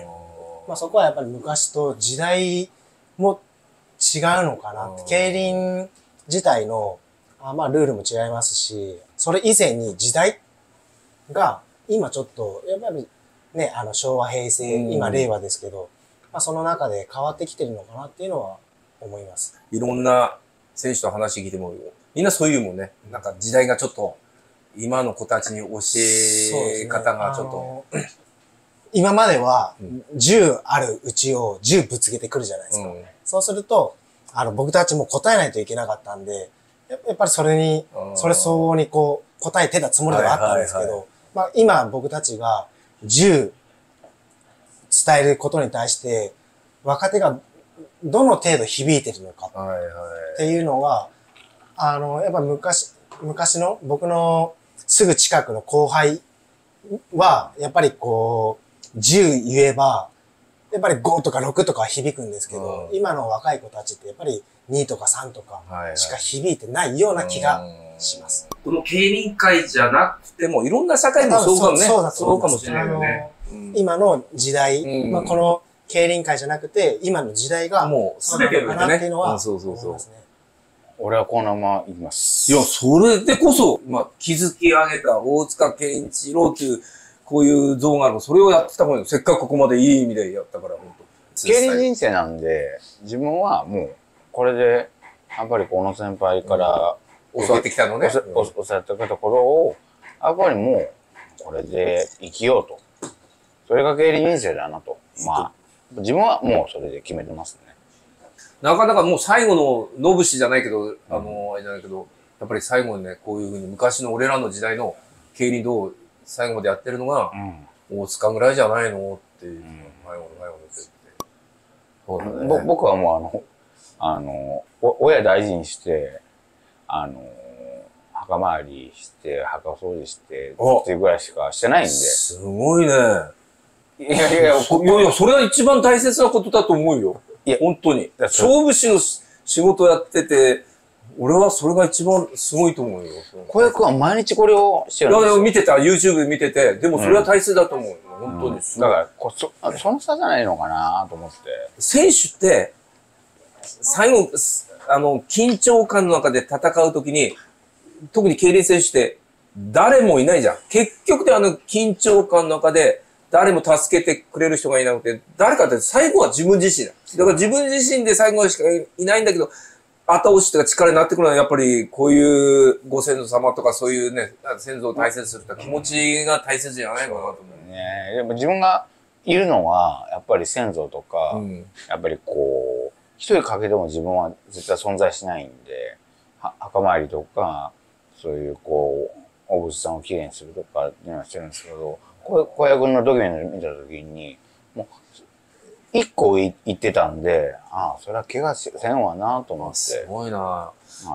まあそこはやっぱり昔と時代も違うのかなって。競輪自体の、あまあルールも違いますし、それ以前に時代が、今ちょっと、やっぱりね、あの昭和、平成、今令和ですけど、まあその中で変わってきてるのかなっていうのは思います。 いろんな選手と話聞いても、みんなそういうもんね。なんか時代がちょっと、今の子たちに教え方がちょっと。 ね、今までは、じゅうあるうちをじゅうぶつけてくるじゃないですか。うん、そうすると、あの、僕たちも答えないといけなかったんで、やっぱりそれに、それ相応にこう、答えてたつもりではあったんですけど、まあ今僕たちがじゅう伝えることに対して、若手がどの程度響いてるのかっていうのが、あの、やっぱ昔、昔の僕のすぐ近くの後輩は、やっぱりこう、じゅう言えば、やっぱりごとかろくとか響くんですけど、うん、今の若い子たちってやっぱりにとかさんとかしか響いてないような気がします。 この競輪界じゃなくても、いろんな社会もそうかもね。 そうだそうかもしれないよね。 うん、今の時代、うん、まあこの競輪界じゃなくて、今の時代が、 もう全てのかなっていうのは、 そうそうそう。俺はこのまま行きます。 いや、それでこそ、まあ、築き上げた大塚健一郎っていう、こういう像があるの、それをやってた方がいいの。せっかくここまでいい意味でやったから、本当。 競輪人生なんで、自分はもう、これで、やっぱりこの先輩から、 教わってきたのね。 教わってきたところを、やっぱりもう、これで生きようと。それが競輪人生だなと。まあ、自分はもうそれで決めてますね。 なかなかもう最後の野節じゃないけど、あの、あれじゃないけど、やっぱり最後にね、こういうふうに昔の俺らの時代の競輪どう最後までやってるのが、大塚ぐらいじゃないのっていう、前も前も言ってて。僕はもうあの、あの、親大事にして、あの、墓参りして、墓掃除して、っていうぐらいしかしてないんで。 すごいね。いやいやいや、いやいや、それが一番大切なことだと思うよ。いや、本当に。勝負師の仕事をやってて、俺はそれが一番すごいと思うよ。 小籔君は毎日これをしてるんですよ。 いや、見てた、YouTube 見てて、でもそれは大切だと思うよ。うん、本当に。 だからこそ、その差じゃないのかなと思って。 選手って、最後、あの、緊張感の中で戦うときに、特に競輪選手って、誰もいないじゃん。結局であの緊張感の中で、誰も助けてくれる人がいなくて、誰かって最後は自分自身だ。だから自分自身で最後しかいないんだけど、後押しとか力になってくるのはやっぱりこういうご先祖様とかそういうね、先祖を大切にするって気持ちが大切じゃないかなと思う。 ね、でも自分がいるのは、やっぱり先祖とか、うん、やっぱりこう、一人かけても自分は絶対存在しないんで、墓参りとか、そういうこう、お仏さんをきれいにするとかっていうのはしてるんですけど、小籔君のドキュメンタリー見たときに、もう、一個言ってたんで、ああ、それは怪我せんわなと思って。 すごいな、はい、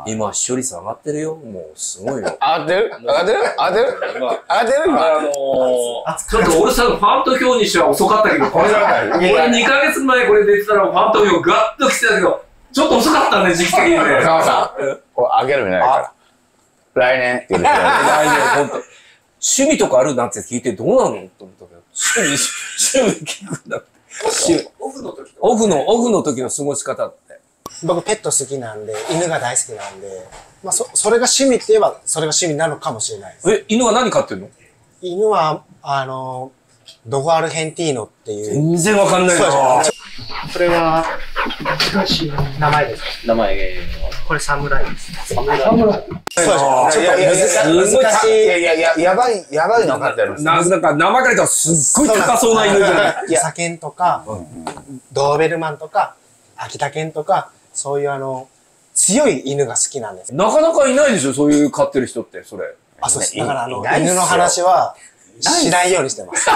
今、視聴率上がってるよ。もう、すごいよ。 上がってる上がってる上がってる上がってる今。 あのー、ちょっと俺さ、ファン投票にしては遅かったけど、これ、俺にかげつまえこれ出てたらファン投票ガッと来てたけど、ちょっと遅かったね、時期的にね。 さあさん、これ上げるみたいから。来年、よろしくお願いします。 来年、ほんと。趣味とかあるなんて聞いてどうなのと思ったけど、趣味、趣味聞くんだって。オフの時オフの、オフの時の過ごし方って。 僕ペット好きなんで、犬が大好きなんで、まあそ、それが趣味って言えば、それが趣味なのかもしれないです。 え、犬は何飼ってるの？ 犬は、あの、ドゴアルヘンティーノっていう。 全然わかんないな。 それは、 名前ですか？ 名前、 これサムライです。 サムライ。 そうでしょ。 いやいやいや、 難しい。 いやいやいや、やばい、やばいのかってあるんですななんか名前から言ったらすっごい高そうな犬じゃない。 佐犬とか、ドーベルマンとか、秋田犬とか、そういうあの、強い犬が好きなんです。 なかなかいないでしょ、そういう飼ってる人って、それ。 あ、そうです。だからあの、 いないっすよ犬の話は、しないようにしてます。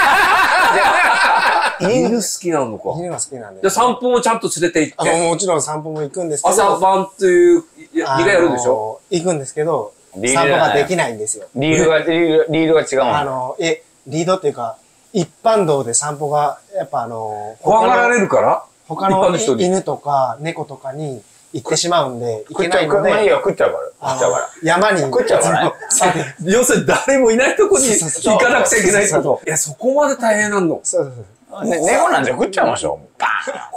犬好きなのか。 犬が好きなんで。 じゃあ散歩もちゃんと連れて行っあの、 て。 もちろん散歩も行くんですけど。 朝晩っていう、いやあのがやるでしょ。 行くんですけど、 リード散歩ができないんですよ。 リードが、リードリードが違うもん。 あの、え、リードっていうか、一般道で散歩が、やっぱあの、 怖がられるから他の一般の人に犬とか猫とかに行ってしまうんで、行けないのまあいいで、 よ、食っちゃうから。 あの食っちゃうから。 山に、 食っちゃうからねそう要するに誰もいないとこにそうそうそう行かなくちゃいけないってそうそうこと。いや、そこまで大変なんの。 そうそうそう。 ね、猫なんて食っちゃいましょう。バ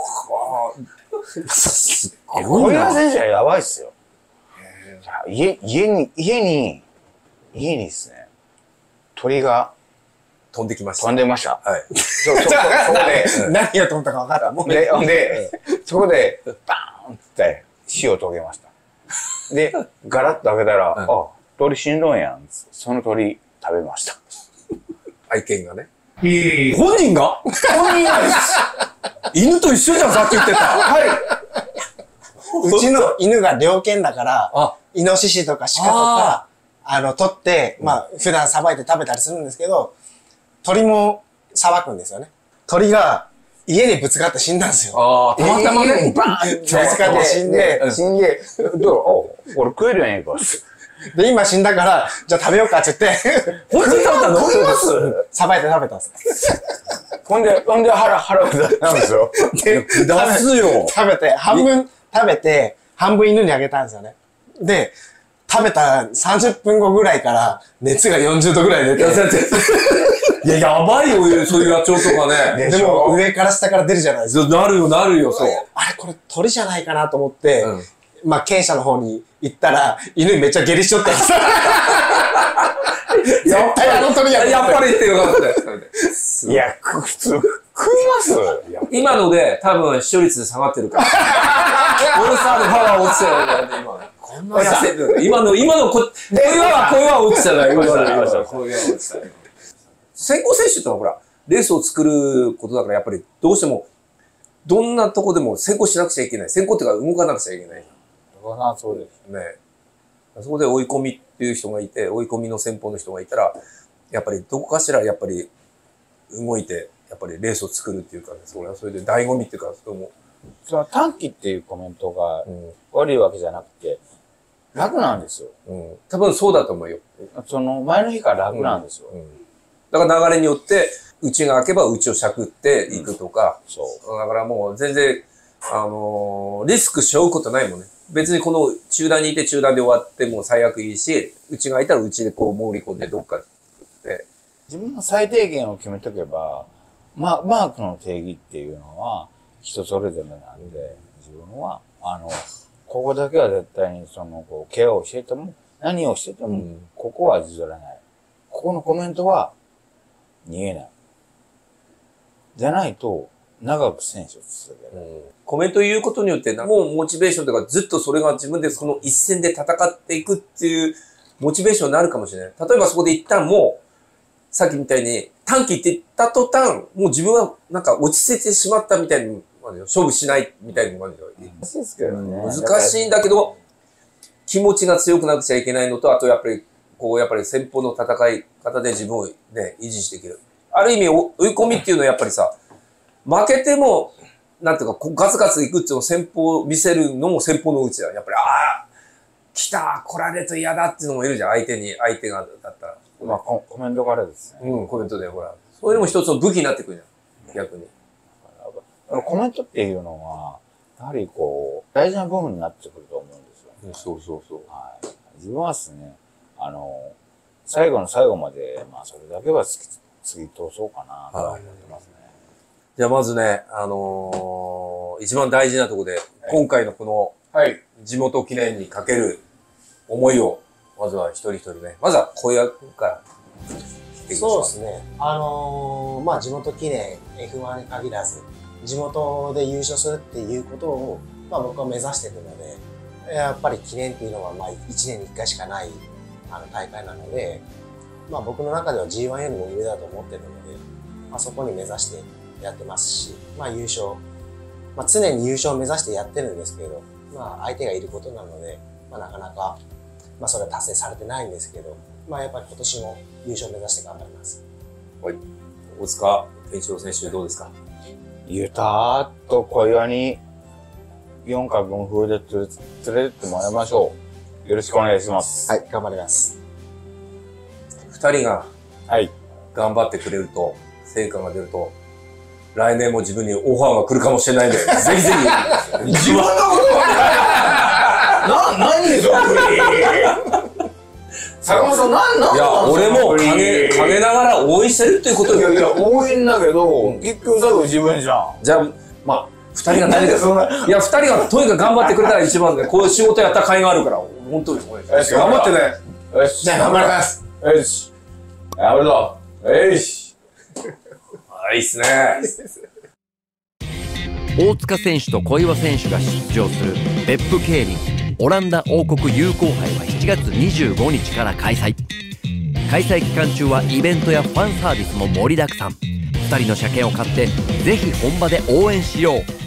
ーン。小岩選手はやばいっすよ。家、家に、家に、家にですね、鳥が飛んできました。 飛んでました。 はい。 そう、そ、そこで、 何が飛んだか分かった。もうで、ほんで、そこで、バーンって死を遂げました。で、ガラッと開けたら、あ、鳥死んどんやん。その鳥食べました。 愛犬がね。本人が本人が犬と一緒じゃん、さっき言ってた。はい。 うちの犬が猟犬だからあ、 イノシシとか鹿とか、あの、取って、まあ、普段さばいて食べたりするんですけど、鳥もさばくんですよね。鳥が家にぶつかって死んだんですよ。 ああ、たまたまね。 バーンぶつかって死んで、 死んで、どうお、俺食えるやんやんか。 で、今死んだから、じゃあ食べようかって言って、 本当に食べたの食いますさばいて食べたんです。 ほんで、ほんで腹、腹を出したんですよ。 で、 出すよ。 食べて、半分食べて、半分犬にあげたんですよね。で、食べたさんじゅっぷんごぐらいから熱がよんじゅうどぐらい出て、 いや、やばいよ、そういう野鳥とかね。 でも上から下から出るじゃないですか。 なるよ、なるよ、そう。 あれこれ鳥じゃないかなと思って、 うんまあ犬舎の方に行ったら、犬めっちゃ下痢しとったんです。やっぱりあの鳥ややっぱりってよかった。 いや、く普通、食います今ので多分視聴率下がってるから。オールスターでパワー落ちてるよね、今。こんな痩せてる。今の、今のこ、こういうは、こういうは落ちてない。こういうは落ちてない。先行選手ってのはほら、レースを作ることだからやっぱりどうしても、どんなとこでも先行しなくちゃいけない。先行っていうか動かなくちゃいけない。 そうです。 ね。そこで追い込みっていう人がいて、追い込みの先方の人がいたら、やっぱりどこかしらやっぱり動いて、やっぱりレースを作るっていうか、それはそれで醍醐味っていうか、それも。 その短期っていうコメントが悪いわけじゃなくて、楽なんですよ。 うん。多分そうだと思うよ。 その前の日から楽なんですよ。 うん。だから流れによって、内が開けば内をしゃくっていくとか、 そう。 だからもう全然、あのー、リスクしょうことないもんね。別にこの中段にいて中段で終わっても最悪いいし、内が開いたら内でこう潜り込んでどっかで。 自分の最低限を決めとけば、ま、マークの定義っていうのは人それぞれなんで、自分は、あの、ここだけは絶対にその、こう、ケアをしてても、何をしてても、ここは譲らない。ここのコメントは逃げない。じゃないと、長く選手を続ける。 うん、コメントを言うことによって、もうモチベーションとかずっとそれが自分でその一戦で戦っていくっていうモチベーションになるかもしれない。例えばそこで一旦もう、さっきみたいに短期って言った途端、もう自分はなんか落ち着いてしまったみたいに、勝負しないみたいな感じで。 難しいですけどね。 難しいんだけど、気持ちが強くなくちゃいけないのと、あとやっぱり、こうやっぱり先方の戦い方で自分をね、維持していける。ある意味追い込みっていうのはやっぱりさ、負けても、なんていうか、ガツガツいくっていうのを先方見せるのも先方のうちだ。やっぱり、ああ、来た、来られると嫌だっていうのもいるじゃん。相手に、相手がだったら。 まあコ、コメントからですね。 うん、コメントで、ほら。そういうのも一つの武器になってくるじゃん。逆に。 コメントっていうのは、やはりこう、大事な部分になってくると思うんですよ。 うん、そうそうそう。 はい。自分はですね、あの、最後の最後まで、まあ、それだけは突き、突き通そうかなと思ってますね。 じゃあまずね、あのー、一番大事なところで、はい、今回のこの、はい、地元記念にかける思いを、まずは一人一人ね、まずは小屋から。 そうですね。あのー、まあ地元記念 エフワン に限らず、 地元で優勝するっていうことを、まあ、僕は目指しているので、やっぱり記念っていうのはまあいちねんにいっかいしかないあの大会なので、まあ、僕の中では ジーワン よりも上だと思ってるので、まあ、そこに目指してやってますし、まあ、優勝、まあ、常に優勝を目指してやってるんですけど、まあ、相手がいることなので、まあ、なかなか、まあ、それは達成されてないんですけど、まあ、やっぱり今年も優勝を目指して頑張ります。 はい。大塚健一郎選手どうですか？ ゆたーっと小岩によんか文風で連れてってもらいましょう。よろしくお願いします。 はい、頑張ります。 二人がはい。 頑張ってくれると、成果が出ると、来年も自分にオファーが来るかもしれないんで、ぜひぜひ。 自分のことな、何その振り坂本さん、なん、なんいや、俺も陰、陰ながら応援してるっていうことよ。 いやいや、応援だけど、結局最後自分じゃん。 じゃあ、まあ、二人が何ですか？いや、二人がとにかく頑張ってくれたら一番で、こういう仕事やった甲斐があるから、本当に応援して。頑張ってね。 よし。じゃあ頑張ります。よし。やるぞ。よし。 いいっすね。 大塚選手と小岩選手が出場する別府競輪オランダ王国友好杯はしちがつにじゅうごにちから開催。開催期間中はイベントやファンサービスも盛りだくさん。ふたりの車券を買ってぜひ本場で応援しよう。